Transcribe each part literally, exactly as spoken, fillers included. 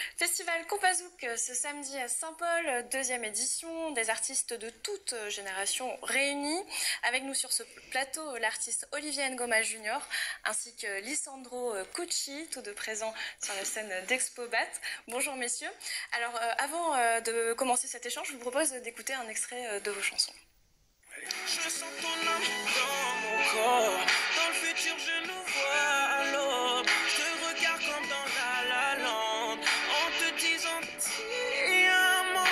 Festival Compazouk ce samedi à Saint-Paul, deuxième édition, des artistes de toutes générations réunis. Avec nous sur ce plateau, l'artiste Olivier Ngoma Junior ainsi que Lisandro Cucci, tous deux présents sur la scène d'Expobat. Bonjour messieurs. Alors euh, avant euh, de commencer cet échange, je vous propose d'écouter un extrait euh, de vos chansons. Je sens ton âme dans mon corps, dans le futur je nous vois alors, je te regarde comme dans La La Land, en te disant ti amo.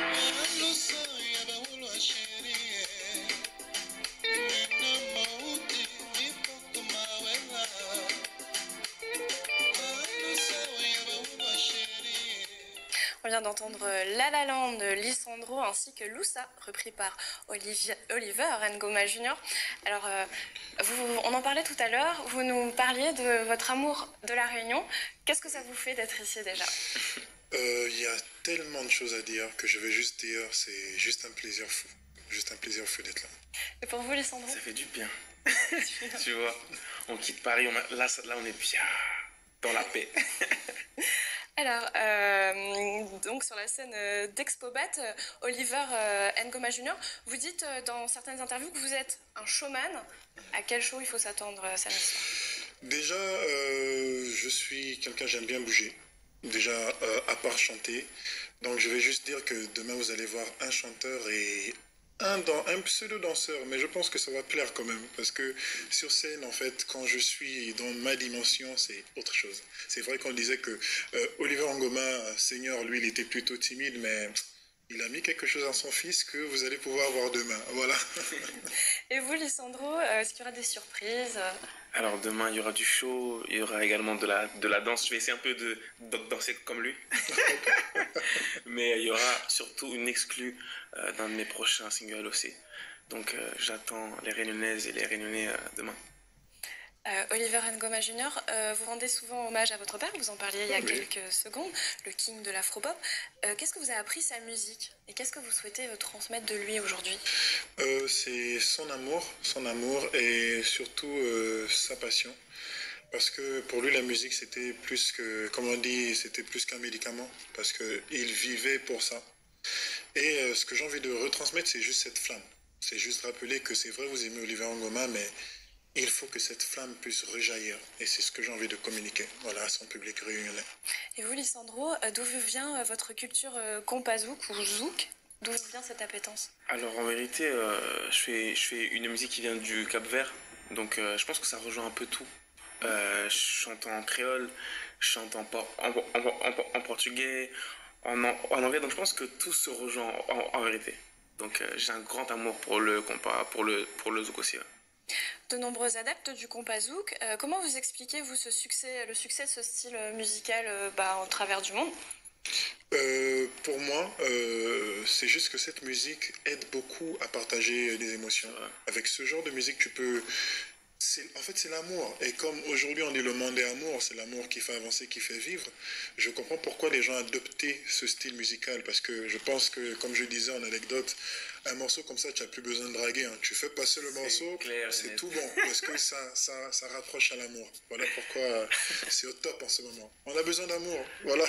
On vient d'entendre La La Land de Lisandro ainsi que Loussa, repris par Olivier, Oliver Ngoma Junior Alors, euh, vous, on en parlait tout à l'heure, vous nous parliez de votre amour de la Réunion. Qu'est-ce que ça vous fait d'être ici déjà? Il euh, y a tellement de choses à dire que je vais juste dire, c'est juste un plaisir fou. Juste un plaisir fou d'être là. Et pour vous, Lisandro? Ça fait du bien. Tu vois, on quitte Paris, on a... là, là on est bien, dans la paix. Alors, euh, donc sur la scène euh, d'Expobat, euh, Oliver euh, Ngoma Junior, vous dites euh, dans certaines interviews que vous êtes un showman. À quel show il faut s'attendre euh, samedi soir? Déjà, euh, je suis quelqu'un, j'aime bien bouger. Déjà, euh, à part chanter. Donc, je vais juste dire que demain, vous allez voir un chanteur et un, dan- un pseudo-danseur. Mais je pense que ça va plaire quand même. Parce que sur scène, en fait, quand je suis dans ma dimension, c'est autre chose. C'est vrai qu'on disait que euh, Oliver Ngoma, Senior, lui, il était plutôt timide, mais il a mis quelque chose à son fils que vous allez pouvoir voir demain. Voilà. Et vous, Lisandro, euh, est-ce qu'il y aura des surprises? Alors demain, il y aura du show, il y aura également de la, de la danse. Je vais essayer un peu de, de danser comme lui. Mais il y aura surtout une exclue euh, d'un de mes prochains singles aussi. Donc euh, j'attends les Réunionnaises et les Réunionnais euh, demain. Euh, Oliver Ngoma Junior, euh, vous rendez souvent hommage à votre père, vous en parliez il y a Oui. quelques secondes, le king de l'afropop. Euh, qu'est-ce que vous a appris sa musique et qu'est-ce que vous souhaitez euh, transmettre de lui aujourd'hui? Euh, c'est son amour, son amour et surtout euh, sa passion. Parce que pour lui, la musique, c'était plus que, comme on dit, c'était plus qu'un médicament. Parce qu'il vivait pour ça. Et euh, ce que j'ai envie de retransmettre, c'est juste cette flamme. C'est juste rappeler que c'est vrai, vous aimez Oliver Ngoma, mais il faut que cette flamme puisse rejaillir. Et c'est ce que j'ai envie de communiquer, voilà, à son public réunionnais. Et vous, Lisandro, euh, d'où vient euh, votre culture euh, Compazouk ou Zouk? D'où vient cette appétence? Alors en vérité, euh, je, fais, je fais une musique qui vient du Cap-Vert. Donc euh, je pense que ça rejoint un peu tout. Euh, je chante en créole, je chante en, por- en, en, en- en portugais, en, en, en anglais. Donc je pense que tout se rejoint en, en- en vérité. Donc euh, j'ai un grand amour pour le compas, pour le, pour le zouk aussi. Ouais. De nombreux adeptes du Compazouk, euh, comment vous expliquez, vous, ce succès, le succès de ce style euh, musical euh, bah, au travers du monde? Euh, pour moi, euh, c'est juste que cette musique aide beaucoup à partager des émotions. Ouais. Avec ce genre de musique, tu peux... c'est- En fait, c'est l'amour. Et comme aujourd'hui on dit le monde est amour, c'est l'amour qui fait avancer, qui fait vivre. Je comprends pourquoi les gens adoptaient ce style musical. Parce que je pense que, comme je disais en anecdote, un morceau comme ça, tu n'as plus besoin de draguer. Hein. Tu fais passer le C'est morceau, clair et c'est net. tout bon. Parce que ça, ça, ça rapproche à l'amour. Voilà pourquoi euh, c'est au top en ce moment. On a besoin d'amour. Voilà.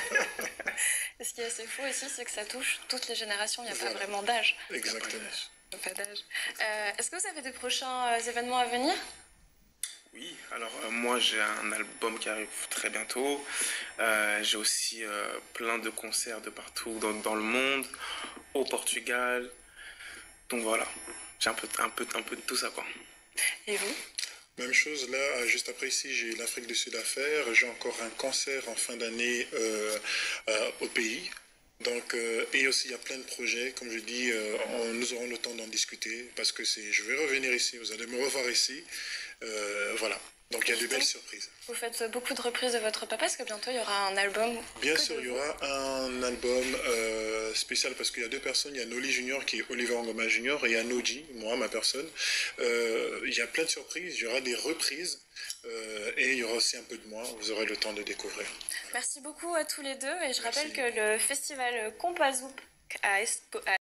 Et ce qui est assez fou aussi, c'est que ça touche toutes les générations, il n'y a Voilà. pas vraiment d'âge. Exactement. Pas d'âge. Euh, Est-ce que vous avez des prochains euh, événements à venir? Oui, alors euh, moi j'ai un album qui arrive très bientôt. Euh, j'ai aussi euh, plein de concerts de partout dans, dans le monde, au Portugal. Donc voilà, j'ai un peu, un peu, un peu de tout ça quoi. Et vous? Même chose, là, euh, juste après ici, j'ai l'Afrique du Sud à faire. J'ai encore un concert en fin d'année euh, euh, au pays. Donc, euh, et aussi, il y a plein de projets. Comme je dis, euh, on- nous aurons le temps d'en discuter parce que c'est, je vais revenir ici. Vous allez me revoir ici. Euh, voilà. Donc, il y a de belles surprises. Vous faites beaucoup de reprises de votre papa, parce que bientôt il y aura un album. Bien que sûr, de il y vous. aura un album euh, spécial parce qu'il y a deux personnes. Il y a Noli Junior qui est Oliver Ngoma Junior et il y a Noji, moi, ma personne. Euh, il y a plein de surprises. Il y aura des reprises euh, et il y aura aussi un peu de moi. Vous aurez le temps de découvrir. Merci beaucoup à tous les deux et je Merci. rappelle que le festival Compazouk à Espo- à